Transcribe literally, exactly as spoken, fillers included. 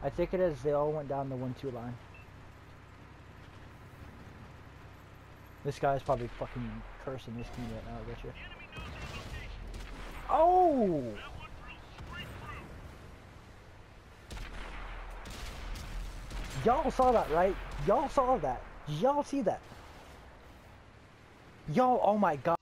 I think it is. They all went down the one two line. This guy's probably fucking cursing his team right now, I bet you. Oh! Y'all saw that, right? Y'all saw that. Y'all see that. Y'all, oh my god.